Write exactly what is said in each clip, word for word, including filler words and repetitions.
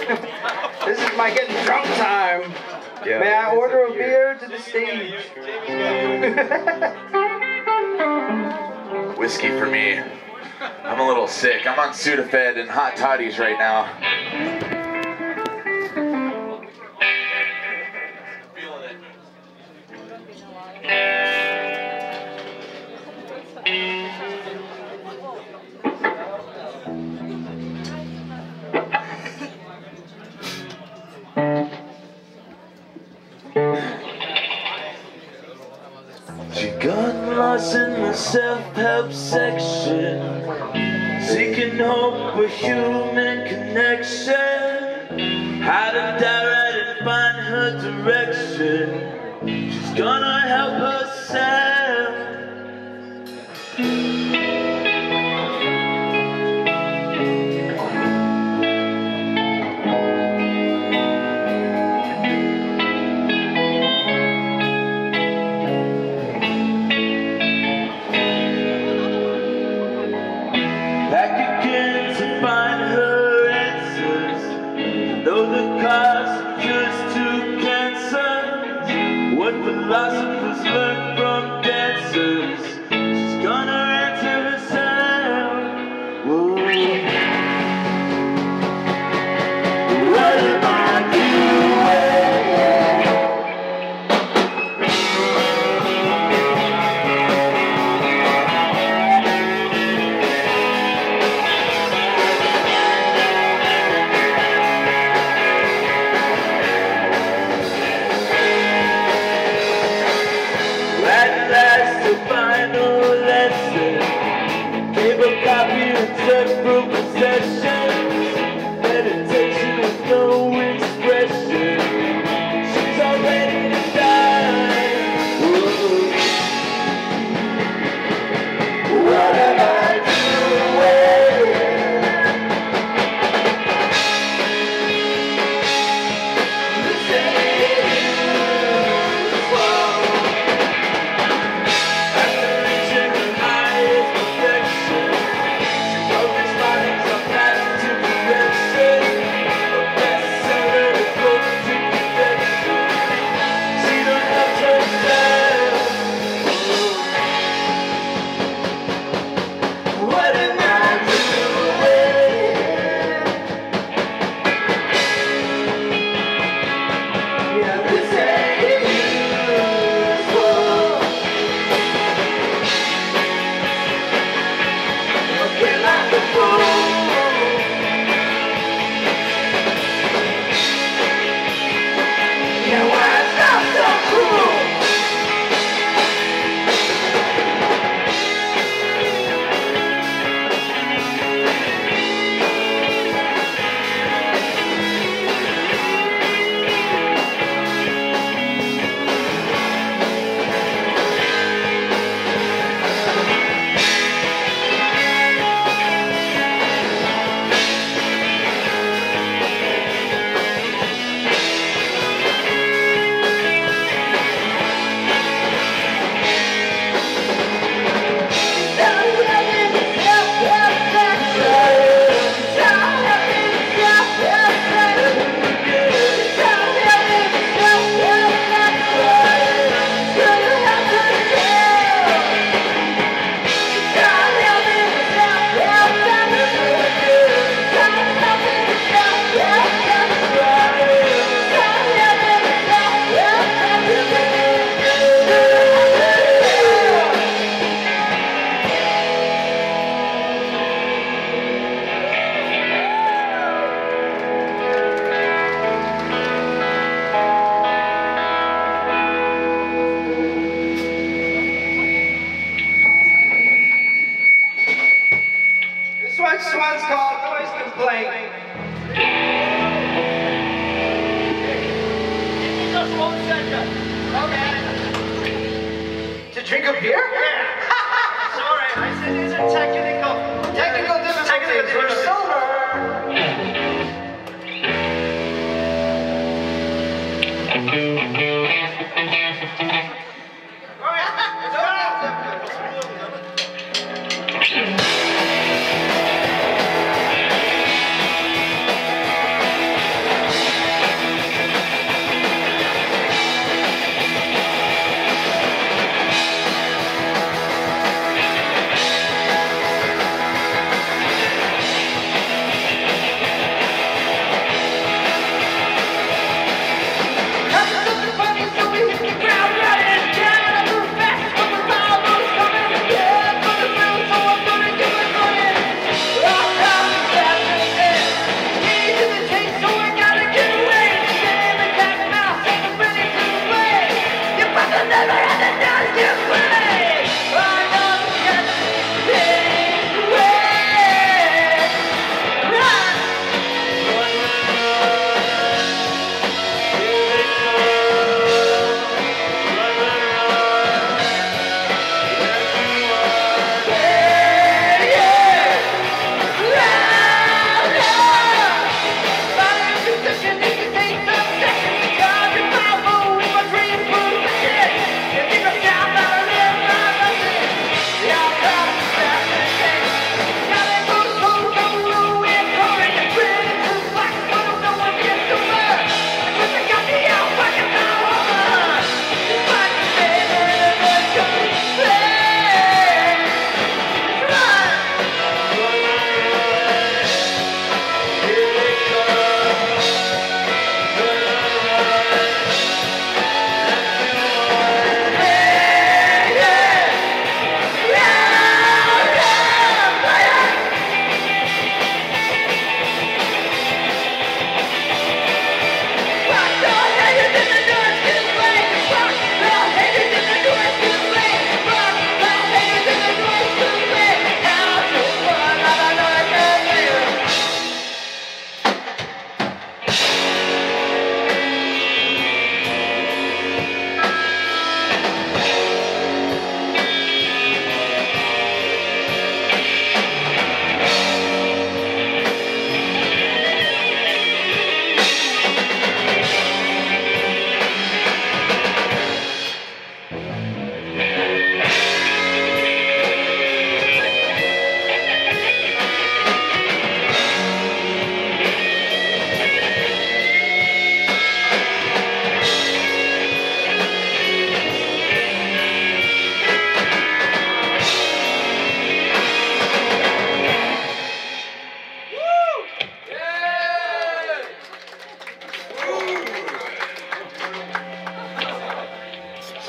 This is my getting drunk time. Yeah. May I order a beer to the stage? Whiskey for me. I'm a little sick. I'm on Sudafed and hot toddies right now. She got lost in the self-help section, seeking hope for human connection. How to direct and find her direction. She's gonna help herself. Philosophers learn from dancers. She's gonna answer herself. Whoa. What am I drink a beer? Yeah. Sorry, I said it's a technical. Technical difficulties. We're sober.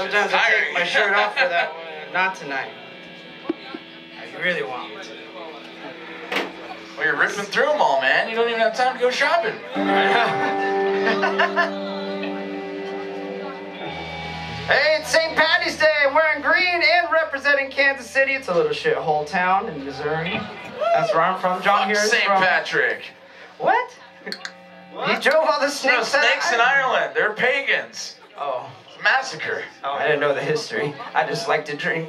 Sometimes I take my shirt off for that one. Not tonight. I really want me to. Well, you're ripping through them all, man. You don't even have time to go shopping. Hey, it's Saint Patty's Day. I'm wearing green and representing Kansas City. It's a little shithole town in Missouri. That's where I'm from. John here is Saint from... Patrick. What? What? He drove all the No, snakes, snakes in Ireland. They're pagans. Oh. It's a massacre. Oh, I didn't know the history. I just like to drink.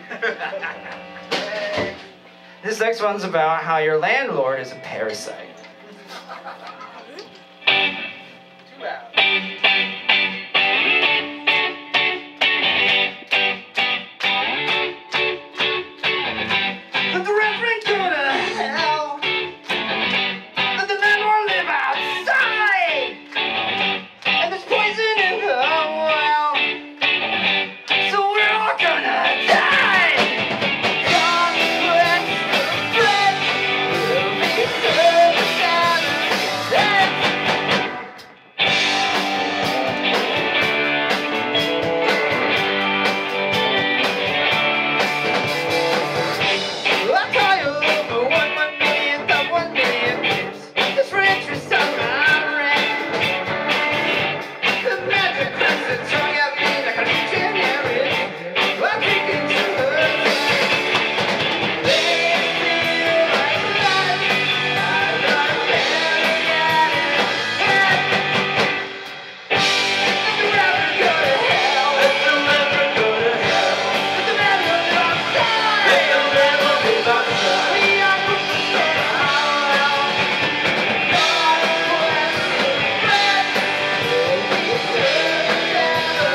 This next one's about how your landlord is a parasite. Too bad. Let the reverend go to hell. Let the landlord live outside. And there's poison in the well. So we're all gonna die. God bless the bread. We'll be served out of death. I'll call you over one one million, top one million tips. Just for interest on my rent. The magic crescent strung at me like a legionary. I'm kicking to the side. They feel like life. I'm not staring at it. Let the rapper go to hell. Let the rapper go to hell. Let the man live outside. Let the man live outside. We are moving so high. God bless the bread. We serve together.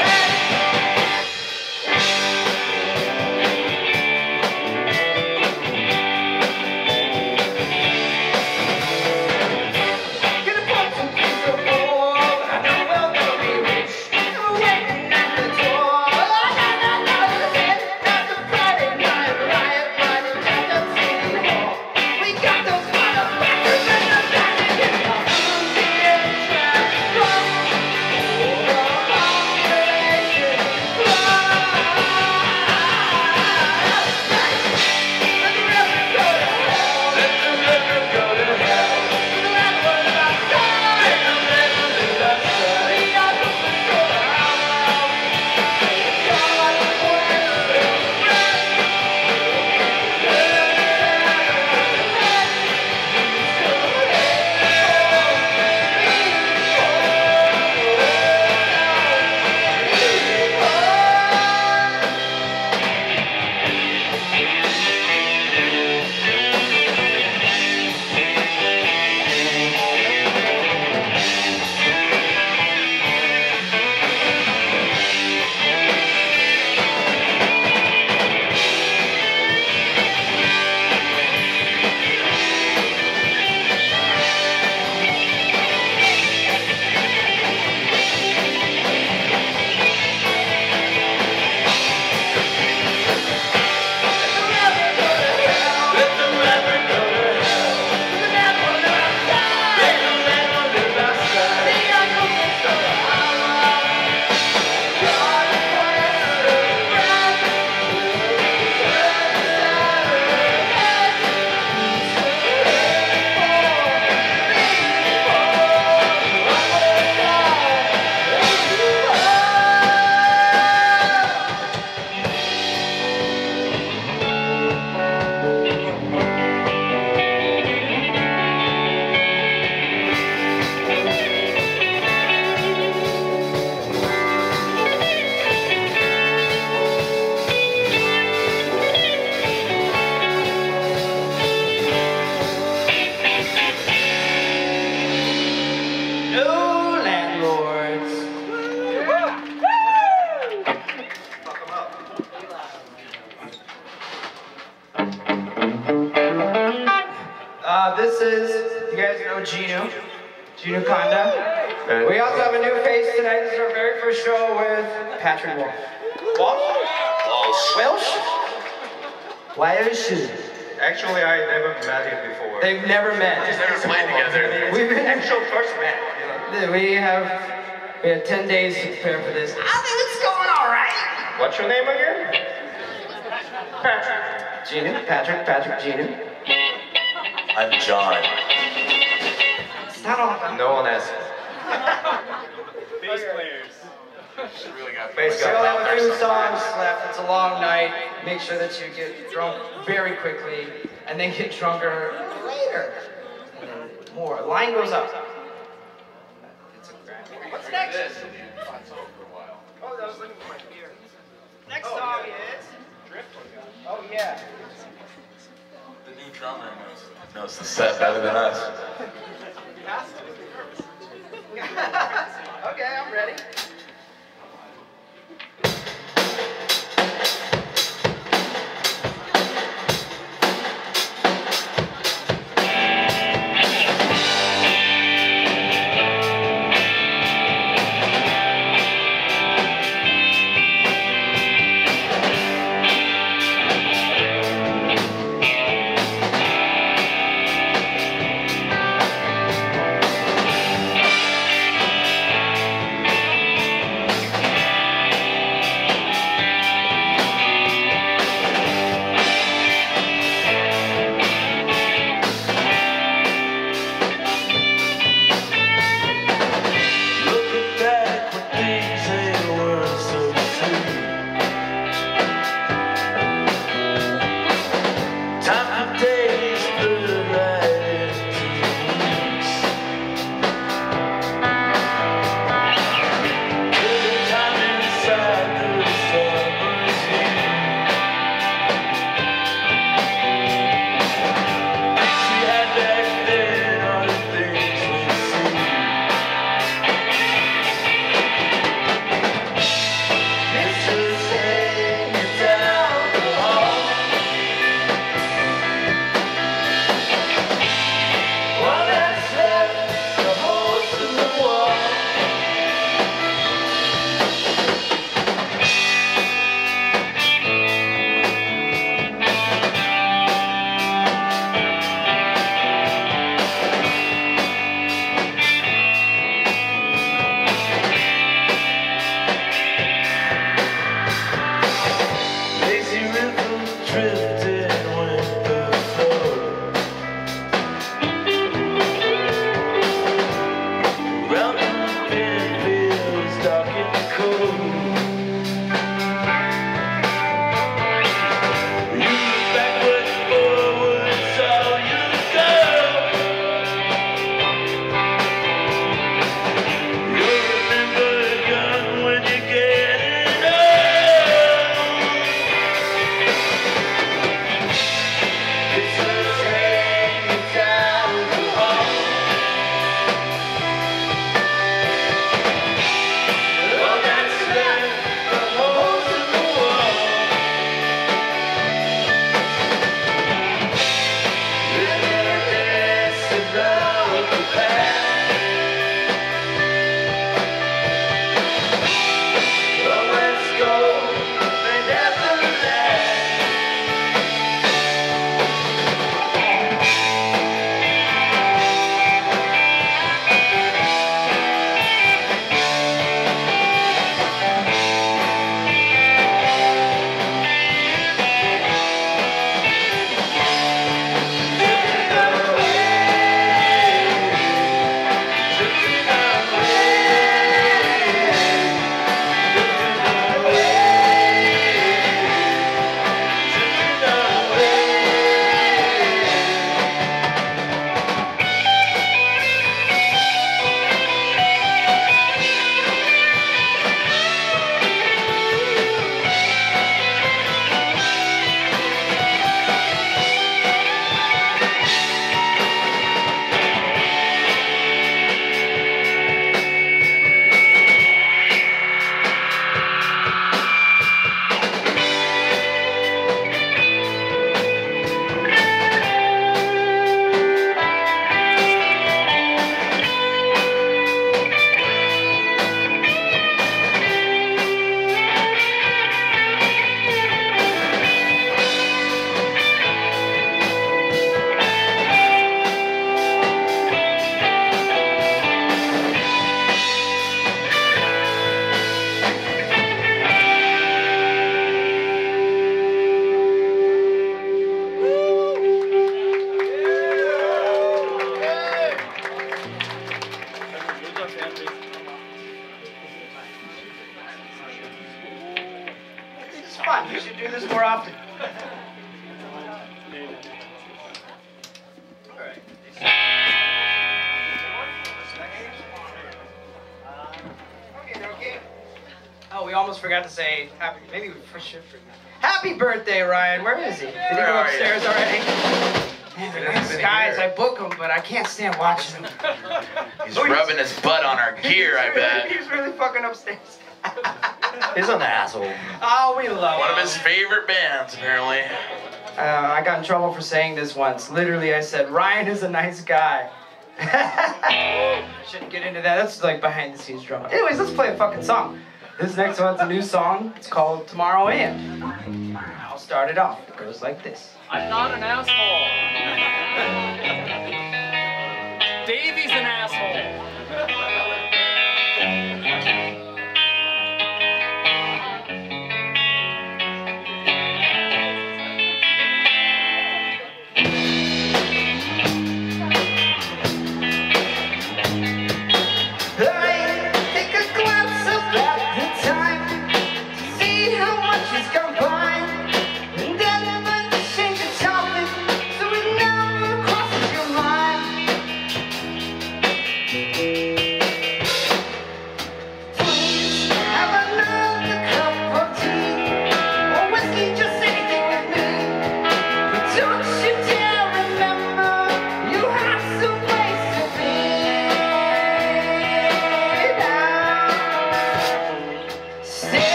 Gonna put some piece of gold. I know we'll never be rich. We're waiting at the door. That's a Friday night riot by the Kansas City Hall. We got those motherfuckers in the panic in the Indian transform. The population Let the river go to hell. Let the river go to hell. Let the landlord live outside. Let the landlord live outside. We are moving so high. God bless the bread. Let the rapper go to hell. Let the landlord live outside. Let the landlord live outside. We are moving so high. God bless the bread. No landlords. Uh, this is, you guys know Gino, Gino Conda. We also have a new face tonight. This is our very first show with Patrick Walsh. Walsh? Welsh? Welsh? Actually, I never met him before. They've never met. Never played together. We've been Actual first met. You know. We have we had ten days to prepare for this. I think it's going all What's your name again? Patrick. Gina. Patrick. Patrick. Gina. I'm John. It's not all about. No one asked. Bass players. Really got Bass We guy. only have a few songs left. It's a long night. Make sure that you get drunk very quickly, and then get drunker later. And then more. Line goes up. What's next? Oh, I was looking for my beer. Next song is Drift. Oh yeah. The new drummer knows, knows the set better than us. Has to. Okay, I'm ready. Thank fun. You should do this more often. Alright. Okay, okay. Oh, we almost forgot to say happy. Maybe we should forget. Happy birthday, Ryan. Where is he? Did he go upstairs already? Man, they're nice guys. I book them, but I can't stand watching them. He's rubbing his butt on our gear, I bet. He's really fucking upstairs. He's an asshole. Oh, we love One him. of his favorite bands, apparently. Uh, I got in trouble for saying this once. Literally, I said, Ryan is a nice guy. Shouldn't get into that. That's like behind the scenes drama. Anyways, let's play a fucking song. This next one's a new song. It's called Tomorrow A M. I'll start it off. It goes like this. I'm not an asshole. Davey's an asshole.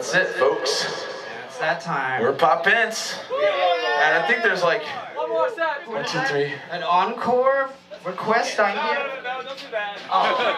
That's it, folks. It's that time. We're Pop Pence. And I think there's like One more set. one, two, three. An encore request on No, here. no, no, don't do that. Oh.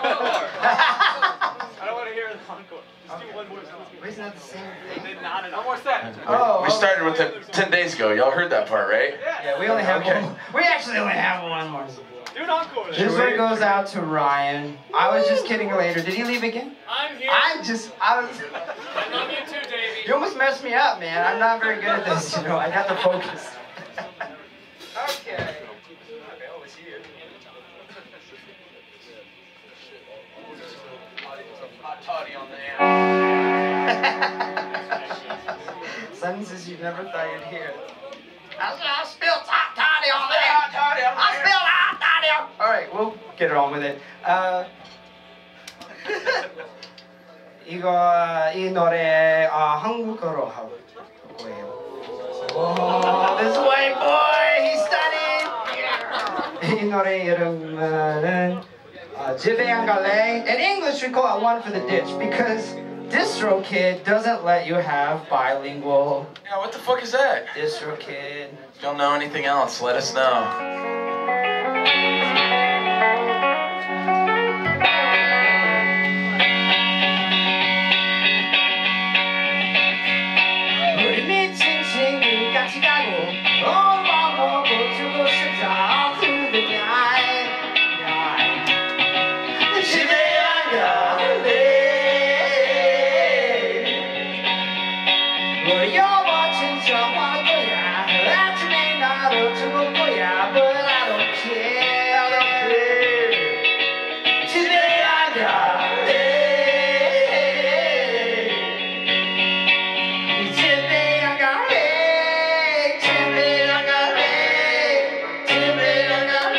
I don't want to hear the encore. Just do one more. Isn't that the same thing? Not enough. One more set. Oh, We started with it ten days ago. Y'all heard that part, right? Yeah, we only have Okay. one. We actually only have one more. Do an encore. This one goes out to Ryan. I was just kidding later. Did he leave again? I'm here. I just, I was. I love you too, Davey. You almost messed me up, man. I'm not very good at this, you know. I got the focus. Okay. Hot toddy on the air. Sentences you never thought you'd hear. I, I spilled hot toddy on there. Hot toddy on I spilled hot toddy on. All right, we'll get on with it. Uh, 이거 어, 이 노래 어, 한국어로 하고 거예요. Oh, this white boy, he studied. 이 노래 이름은 어, 집에 안 갈래. In English, we call it One for the Ditch because DistroKid doesn't let you have bilingual. Yeah, what the fuck is that? DistroKid. If y'all know anything else, let us know. 우리 미친 친구 같이 가고 엄마 먹고 주고 싶다 all through the night. 집에 안 갈래. 우리 여보 진짜 화날 거야. 아침에 나도 죽을 거야. But I don't care, I don't care. 집에 안 갈래. 집에 안 갈래. 집에 안 갈래. 집에 안 갈래.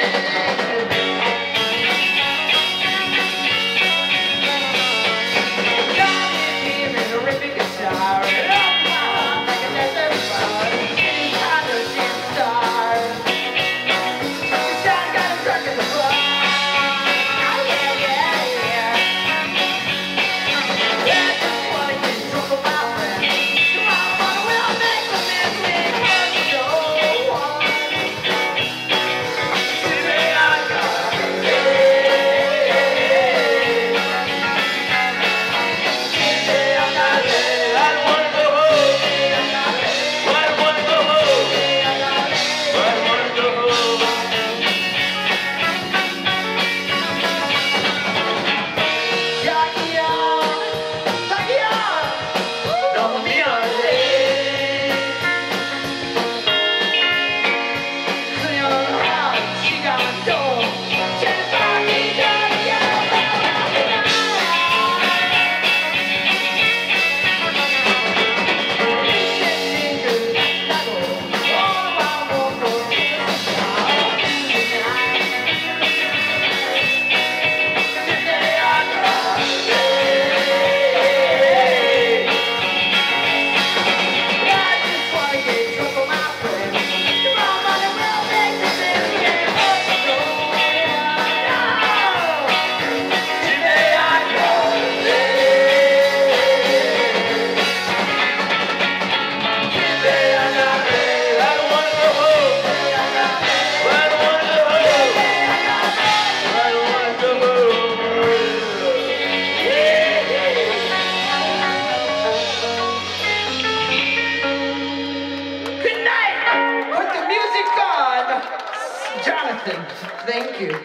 Jonathan, thank you.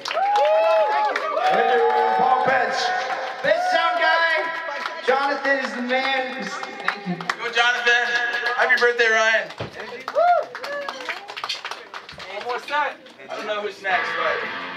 Thank you, Pop Pence. Best sound guy, Jonathan is the man. Thank you. Go, Jonathan. Happy birthday, Ryan. One more set. I don't know who's next, but.